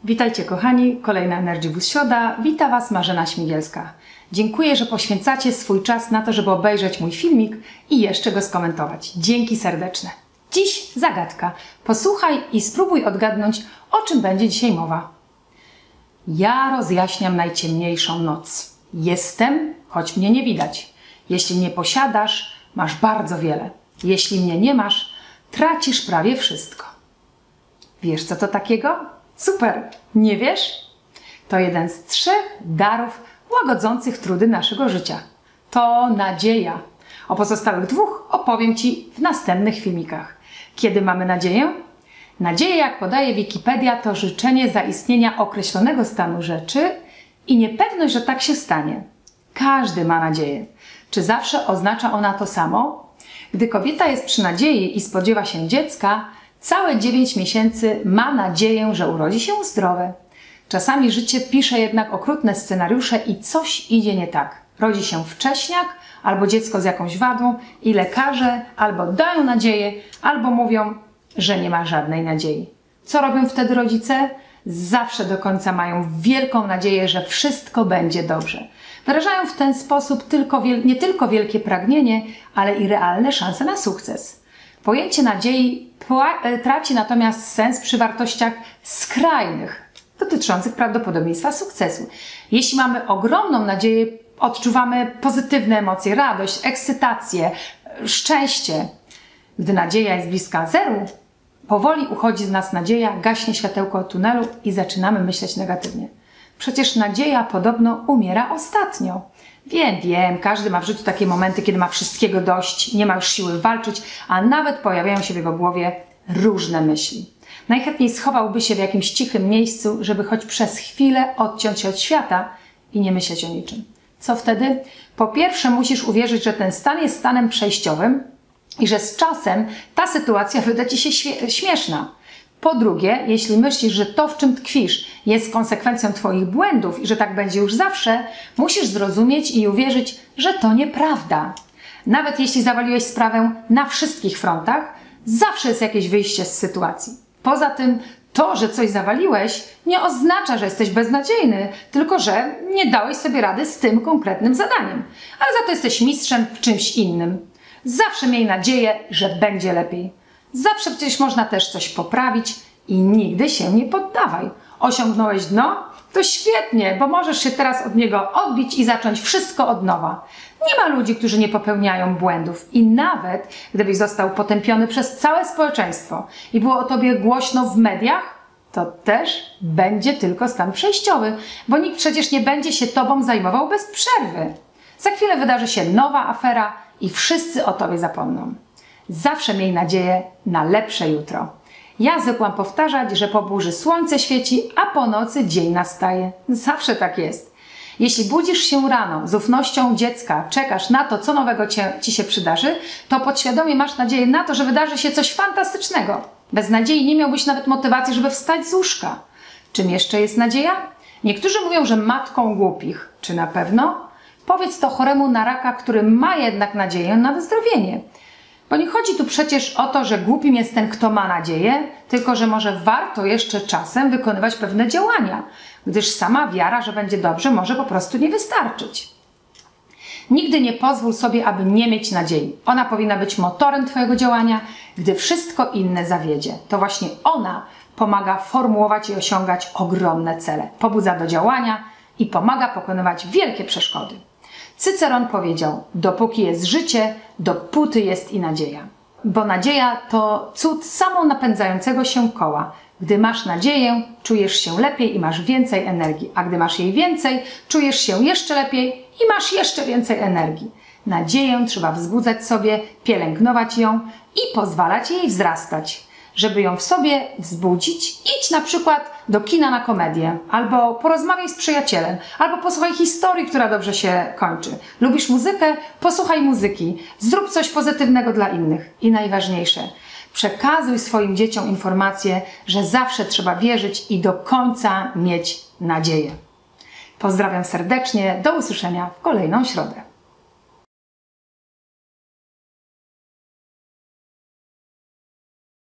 Witajcie kochani, kolejna Energy Boost Środa. Wita Was Marzena Śmigielska. Dziękuję, że poświęcacie swój czas na to, żeby obejrzeć mój filmik i jeszcze go skomentować. Dzięki serdeczne. Dziś zagadka. Posłuchaj i spróbuj odgadnąć, o czym będzie dzisiaj mowa. Ja rozjaśniam najciemniejszą noc. Jestem, choć mnie nie widać. Jeśli mnie posiadasz, masz bardzo wiele. Jeśli mnie nie masz, tracisz prawie wszystko. Wiesz, co to takiego? Super! Nie wiesz? To jeden z 3 darów łagodzących trudy naszego życia. To nadzieja. O pozostałych 2 opowiem Ci w następnych filmikach. Kiedy mamy nadzieję? Nadzieja, jak podaje Wikipedia, to życzenie zaistnienia określonego stanu rzeczy i niepewność, że tak się stanie. Każdy ma nadzieję. Czy zawsze oznacza ona to samo? Gdy kobieta jest przy nadziei i spodziewa się dziecka, całe 9 miesięcy ma nadzieję, że urodzi się zdrowe. Czasami życie pisze jednak okrutne scenariusze i coś idzie nie tak. Rodzi się wcześniak albo dziecko z jakąś wadą i lekarze albo dają nadzieję, albo mówią, że nie ma żadnej nadziei. Co robią wtedy rodzice? Zawsze do końca mają wielką nadzieję, że wszystko będzie dobrze. Wyrażają w ten sposób nie tylko wielkie pragnienie, ale i realne szanse na sukces. Pojęcie nadziei traci natomiast sens przy wartościach skrajnych, dotyczących prawdopodobieństwa sukcesu. Jeśli mamy ogromną nadzieję, odczuwamy pozytywne emocje, radość, ekscytację, szczęście. Gdy nadzieja jest bliska zeru, powoli uchodzi z nas nadzieja, gaśnie światełko tunelu i zaczynamy myśleć negatywnie. Przecież nadzieja podobno umiera ostatnio. Wiem, każdy ma w życiu takie momenty, kiedy ma wszystkiego dość, nie ma już siły walczyć, a nawet pojawiają się w jego głowie różne myśli. Najchętniej schowałby się w jakimś cichym miejscu, żeby choć przez chwilę odciąć się od świata i nie myśleć o niczym. Co wtedy? Po pierwsze musisz uwierzyć, że ten stan jest stanem przejściowym i że z czasem ta sytuacja wyda Ci się śmieszna. Po drugie, jeśli myślisz, że to, w czym tkwisz, jest konsekwencją Twoich błędów i że tak będzie już zawsze, musisz zrozumieć i uwierzyć, że to nieprawda. Nawet jeśli zawaliłeś sprawę na wszystkich frontach, zawsze jest jakieś wyjście z sytuacji. Poza tym, to, że coś zawaliłeś, nie oznacza, że jesteś beznadziejny, tylko że nie dałeś sobie rady z tym konkretnym zadaniem. Ale za to jesteś mistrzem w czymś innym. Zawsze miej nadzieję, że będzie lepiej. Zawsze przecież można też coś poprawić i nigdy się nie poddawaj. Osiągnąłeś dno? To świetnie, bo możesz się teraz od niego odbić i zacząć wszystko od nowa. Nie ma ludzi, którzy nie popełniają błędów i nawet gdybyś został potępiony przez całe społeczeństwo i było o tobie głośno w mediach, to też będzie tylko stan przejściowy, bo nikt przecież nie będzie się tobą zajmował bez przerwy. Za chwilę wydarzy się nowa afera i wszyscy o tobie zapomną. Zawsze miej nadzieję na lepsze jutro. Ja zwykłam powtarzać, że po burzy słońce świeci, a po nocy dzień nastaje. Zawsze tak jest. Jeśli budzisz się rano z ufnością dziecka, czekasz na to, co nowego Ci się przydarzy, to podświadomie masz nadzieję na to, że wydarzy się coś fantastycznego. Bez nadziei nie miałbyś nawet motywacji, żeby wstać z łóżka. Czym jeszcze jest nadzieja? Niektórzy mówią, że matką głupich. Czy na pewno? Powiedz to choremu na raka, który ma jednak nadzieję na wyzdrowienie. Bo nie chodzi tu przecież o to, że głupim jest ten, kto ma nadzieję, tylko że może warto jeszcze czasem wykonywać pewne działania, gdyż sama wiara, że będzie dobrze, może po prostu nie wystarczyć. Nigdy nie pozwól sobie, aby nie mieć nadziei. Ona powinna być motorem Twojego działania, gdy wszystko inne zawiedzie. To właśnie ona pomaga formułować i osiągać ogromne cele, pobudza do działania i pomaga pokonywać wielkie przeszkody. Cyceron powiedział, dopóki jest życie, dopóty jest i nadzieja. Bo nadzieja to cud samonapędzającego się koła. Gdy masz nadzieję, czujesz się lepiej i masz więcej energii, a gdy masz jej więcej, czujesz się jeszcze lepiej i masz jeszcze więcej energii. Nadzieję trzeba wzbudzać sobie, pielęgnować ją i pozwalać jej wzrastać. Żeby ją w sobie wzbudzić, idź na przykład do kina na komedię, albo porozmawiaj z przyjacielem, albo posłuchaj historii, która dobrze się kończy. Lubisz muzykę? Posłuchaj muzyki. Zrób coś pozytywnego dla innych. I najważniejsze, przekazuj swoim dzieciom informację, że zawsze trzeba wierzyć i do końca mieć nadzieję. Pozdrawiam serdecznie, do usłyszenia w kolejną środę.